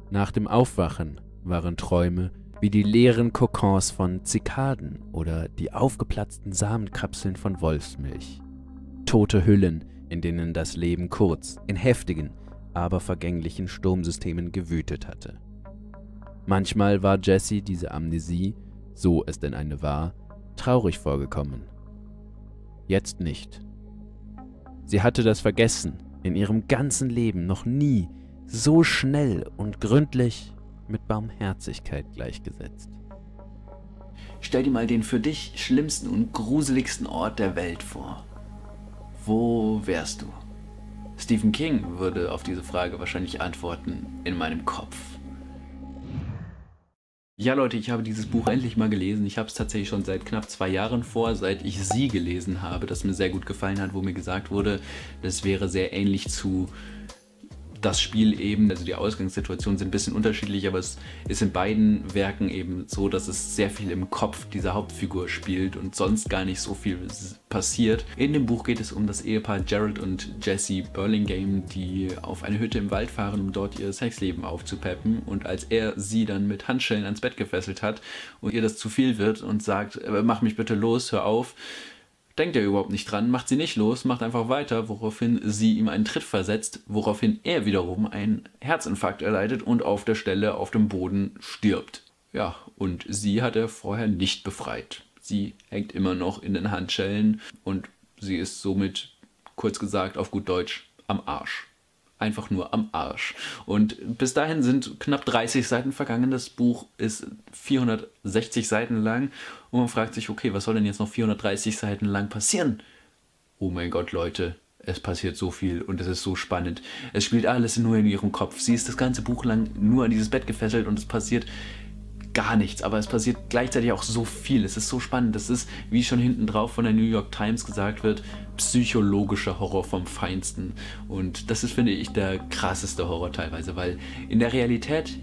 Nach dem Aufwachen waren Träume wie die leeren Kokons von Zikaden oder die aufgeplatzten Samenkapseln von Wolfsmilch. Tote Hüllen, in denen das Leben kurz, in heftigen, aber vergänglichen Sturmsystemen gewütet hatte. Manchmal war Jessie diese Amnesie, so es denn eine war, traurig vorgekommen. Jetzt nicht. Sie hatte das Vergessen in ihrem ganzen Leben noch nie so schnell und gründlich mit Barmherzigkeit gleichgesetzt. Stell dir mal den für dich schlimmsten und gruseligsten Ort der Welt vor. Wo wärst du? Stephen King würde auf diese Frage wahrscheinlich antworten: in meinem Kopf. Ja Leute, ich habe dieses Buch endlich mal gelesen. Ich habe es tatsächlich schon seit knapp 2 Jahren vor, seit ich Sie gelesen habe, das mir sehr gut gefallen hat, wo mir gesagt wurde, das wäre sehr ähnlich zu das Spiel eben. Also die Ausgangssituationen sind ein bisschen unterschiedlich, aber es ist in beiden Werken eben so, dass es sehr viel im Kopf dieser Hauptfigur spielt und sonst gar nicht so viel passiert. In dem Buch geht es um das Ehepaar Jared und Jessie Burlingame, die auf eine Hütte im Wald fahren, um dort ihr Sexleben aufzupeppen, und als er sie dann mit Handschellen ans Bett gefesselt hat und ihr das zu viel wird und sagt, mach mich bitte los, hör auf, denkt er überhaupt nicht dran, macht sie nicht los, macht einfach weiter, woraufhin sie ihm einen Tritt versetzt, woraufhin er wiederum einen Herzinfarkt erleidet und auf der Stelle auf dem Boden stirbt. Ja, und sie hat er vorher nicht befreit. Sie hängt immer noch in den Handschellen und sie ist somit, kurz gesagt, auf gut Deutsch, am Arsch. Einfach nur am Arsch. Und bis dahin sind knapp 30 Seiten vergangen. Das Buch ist 460 Seiten lang. Und man fragt sich, okay, was soll denn jetzt noch 430 Seiten lang passieren? Oh mein Gott, Leute, es passiert so viel und es ist so spannend. Es spielt alles nur in ihrem Kopf. Sie ist das ganze Buch lang nur an dieses Bett gefesselt und es passiert gar nichts, aber es passiert gleichzeitig auch so viel. Es ist so spannend. Das ist, wie schon hinten drauf von der New York Times gesagt wird, psychologischer Horror vom Feinsten. Und das ist, finde ich, der krasseste Horror teilweise, weil in der Realität,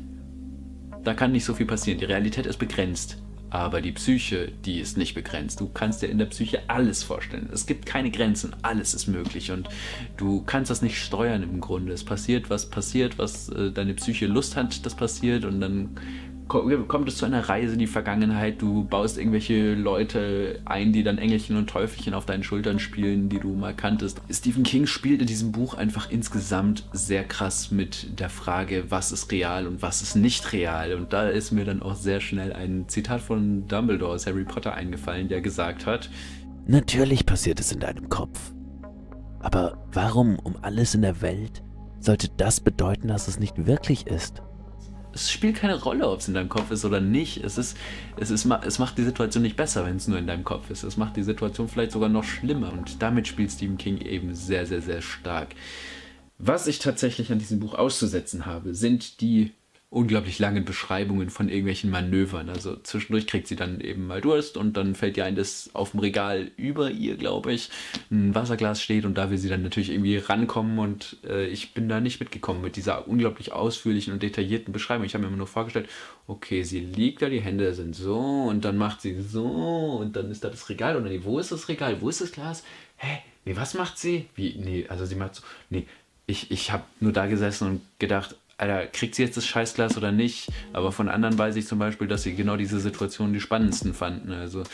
da kann nicht so viel passieren. Die Realität ist begrenzt, aber die Psyche, die ist nicht begrenzt. Du kannst dir in der Psyche alles vorstellen. Es gibt keine Grenzen, alles ist möglich und du kannst das nicht steuern im Grunde. Es passiert, was deine Psyche Lust hat, das passiert, und dann kommt es zu einer Reise in die Vergangenheit. Du baust irgendwelche Leute ein, die dann Engelchen und Teufelchen auf deinen Schultern spielen, die du mal kanntest. Stephen King spielt in diesem Buch einfach insgesamt sehr krass mit der Frage, was ist real und was ist nicht real. Und da ist mir dann auch sehr schnell ein Zitat von Dumbledore aus Harry Potter eingefallen, der gesagt hat: Natürlich passiert es in deinem Kopf. Aber warum um alles in der Welt sollte das bedeuten, dass es nicht wirklich ist? Es spielt keine Rolle, ob es in deinem Kopf ist oder nicht. Es macht die Situation nicht besser, wenn es nur in deinem Kopf ist. Es macht die Situation vielleicht sogar noch schlimmer. Und damit spielt Stephen King eben sehr, sehr, sehr stark. Was ich tatsächlich an diesem Buch auszusetzen habe, sind die unglaublich langen Beschreibungen von irgendwelchen Manövern. Also zwischendurch kriegt sie dann eben mal Durst und dann fällt ihr ein, dass auf dem Regal über ihr, glaube ich, ein Wasserglas steht und da will sie dann natürlich irgendwie rankommen, und ich bin da nicht mitgekommen mit dieser unglaublich ausführlichen und detaillierten Beschreibung. Ich habe mir immer nur vorgestellt, okay, sie liegt da, die Hände sind so und dann macht sie so und dann ist da das Regal und dann, wo ist das Regal, wo ist das Glas? Hä? Nee, was macht sie? Wie? Nee, also sie macht so, nee, ich habe nur da gesessen und gedacht, Alter, kriegt sie jetzt das Scheißglas oder nicht? Aber von anderen weiß ich zum Beispiel, dass sie genau diese Situationen die spannendsten fanden. Also,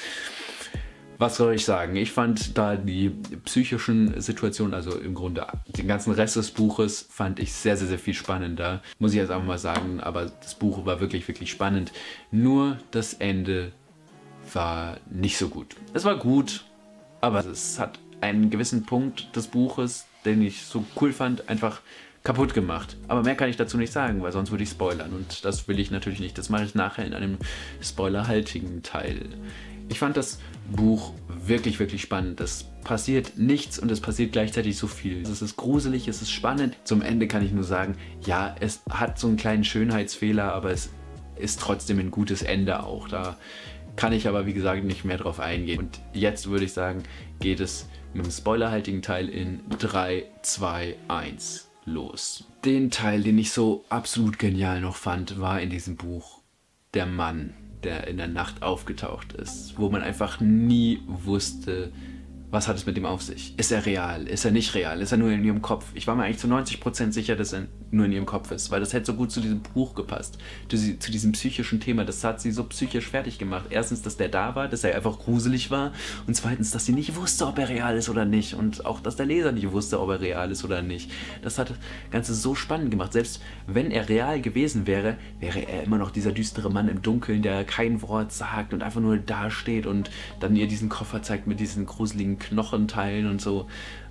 was soll ich sagen? Ich fand da die psychischen Situationen, also im Grunde den ganzen Rest des Buches, fand ich sehr, sehr, sehr viel spannender. Muss ich jetzt einfach mal sagen, aber das Buch war wirklich, wirklich spannend. Nur das Ende war nicht so gut. Es war gut, aber es hat einen gewissen Punkt des Buches, den ich so cool fand, einfach kaputt gemacht. Aber mehr kann ich dazu nicht sagen, weil sonst würde ich spoilern und das will ich natürlich nicht. Das mache ich nachher in einem spoilerhaltigen Teil. Ich fand das Buch wirklich, wirklich spannend. Es passiert nichts und es passiert gleichzeitig so viel. Es ist gruselig, es ist spannend. Zum Ende kann ich nur sagen, ja, es hat so einen kleinen Schönheitsfehler, aber es ist trotzdem ein gutes Ende auch. Da kann ich aber, wie gesagt, nicht mehr drauf eingehen. Und jetzt würde ich sagen, geht es mit dem spoilerhaltigen Teil in 3, 2, 1 los. Den Teil, den ich so absolut genial noch fand, war in diesem Buch der Mann, der in der Nacht aufgetaucht ist, wo man einfach nie wusste, was hat es mit ihm auf sich? Ist er real? Ist er nicht real? Ist er nur in ihrem Kopf? Ich war mir eigentlich zu 90% sicher, dass er nur in ihrem Kopf ist, weil das hätte so gut zu diesem Buch gepasst, zu diesem psychischen Thema. Das hat sie so psychisch fertig gemacht. Erstens, dass der da war, dass er einfach gruselig war und zweitens, dass sie nicht wusste, ob er real ist oder nicht und auch, dass der Leser nicht wusste, ob er real ist oder nicht. Das hat das Ganze so spannend gemacht. Selbst wenn er real gewesen wäre, wäre er immer noch dieser düstere Mann im Dunkeln, der kein Wort sagt und einfach nur dasteht und dann ihr diesen Koffer zeigt mit diesen gruseligen Knochenteilen und so.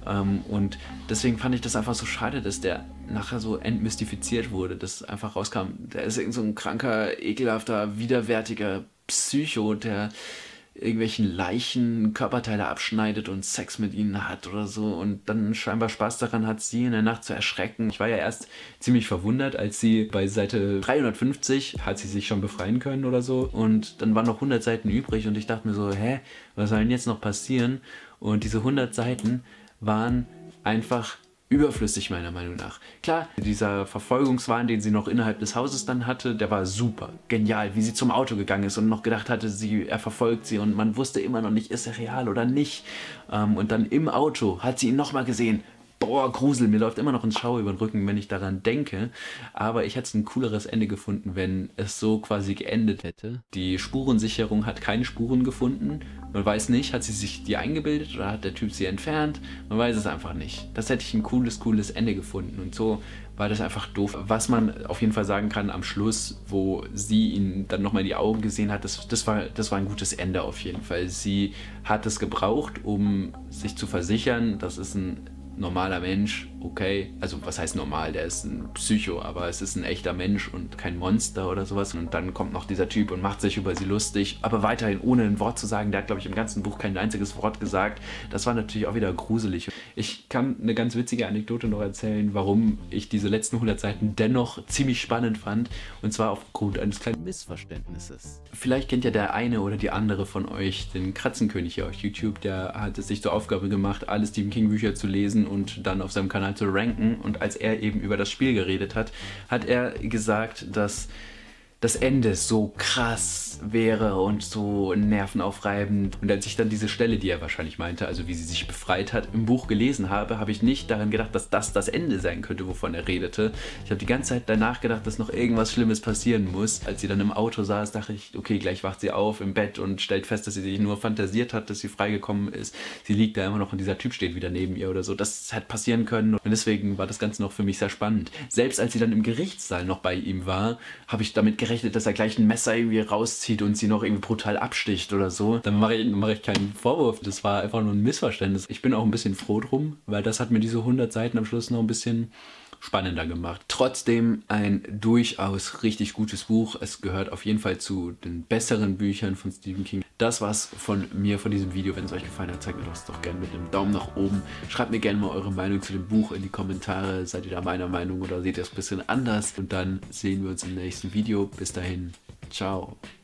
Und deswegen fand ich das einfach so schade, dass der nachher so entmystifiziert wurde, dass einfach rauskam, der ist irgend so ein kranker, ekelhafter, widerwärtiger Psycho, der irgendwelchen Leichen Körperteile abschneidet und Sex mit ihnen hat oder so und dann scheinbar Spaß daran hat, sie in der Nacht zu erschrecken. Ich war ja erst ziemlich verwundert, als sie bei Seite 350 hat sie sich schon befreien können oder so und dann waren noch 100 Seiten übrig und ich dachte mir so, hä, was soll denn jetzt noch passieren? Und diese 100 Seiten waren einfach überflüssig meiner Meinung nach. Klar, dieser Verfolgungswahn, den sie noch innerhalb des Hauses dann hatte, der war super, genial, wie sie zum Auto gegangen ist und noch gedacht hatte, er verfolgt sie und man wusste immer noch nicht, ist er real oder nicht. Und dann im Auto hat sie ihn nochmal gesehen. Boah, Grusel, mir läuft immer noch ein Schauer über den Rücken, wenn ich daran denke. Aber ich hätte ein cooleres Ende gefunden, wenn es so quasi geendet hätte. Die Spurensicherung hat keine Spuren gefunden. Man weiß nicht, hat sie sich die eingebildet oder hat der Typ sie entfernt? Man weiß es einfach nicht. Das hätte ich ein cooles Ende gefunden. Und so war das einfach doof. Was man auf jeden Fall sagen kann am Schluss, wo sie ihn dann nochmal in die Augen gesehen hat, das war ein gutes Ende auf jeden Fall. Sie hat es gebraucht, um sich zu versichern, das ist ein normaler Mensch, okay, also was heißt normal, der ist ein Psycho, aber es ist ein echter Mensch und kein Monster oder sowas und dann kommt noch dieser Typ und macht sich über sie lustig, aber weiterhin ohne ein Wort zu sagen, der hat glaube ich im ganzen Buch kein einziges Wort gesagt, das war natürlich auch wieder gruselig. Ich kann eine ganz witzige Anekdote noch erzählen, warum ich diese letzten 100 Seiten dennoch ziemlich spannend fand und zwar aufgrund eines kleinen Missverständnisses. Vielleicht kennt ja der eine oder die andere von euch den Katzenkönig hier auf YouTube, der hat es sich zur Aufgabe gemacht, alle Stephen King Bücher zu lesen und dann auf seinem Kanal zu ranken und als er eben über das Spiel geredet hat, hat er gesagt, dass das Ende so krass wäre und so nervenaufreibend. Und als ich dann diese Stelle, die er wahrscheinlich meinte, also wie sie sich befreit hat, im Buch gelesen habe, habe ich nicht daran gedacht, dass das Ende sein könnte, wovon er redete. Ich habe die ganze Zeit danach gedacht, dass noch irgendwas Schlimmes passieren muss. Als sie dann im Auto saß, dachte ich, okay, gleich wacht sie auf im Bett und stellt fest, dass sie sich nur fantasiert hat, dass sie freigekommen ist. Sie liegt da immer noch und dieser Typ steht wieder neben ihr oder so. Das hätte passieren können und deswegen war das Ganze noch für mich sehr spannend. Selbst als sie dann im Gerichtssaal noch bei ihm war, habe ich damit gerechnet, dass er gleich ein Messer irgendwie rauszieht und sie noch irgendwie brutal absticht oder so. Dann mache ich keinen Vorwurf. Das war einfach nur ein Missverständnis. Ich bin auch ein bisschen froh drum, weil das hat mir diese 100 Seiten am Schluss noch ein bisschen spannender gemacht. Trotzdem ein durchaus richtig gutes Buch. Es gehört auf jeden Fall zu den besseren Büchern von Stephen King. Das war's von mir von diesem Video. Wenn es euch gefallen hat, zeigt mir das doch gerne mit einem Daumen nach oben. Schreibt mir gerne mal eure Meinung zu dem Buch in die Kommentare. Seid ihr da meiner Meinung oder seht ihr es ein bisschen anders? Und dann sehen wir uns im nächsten Video. Bis dahin, ciao.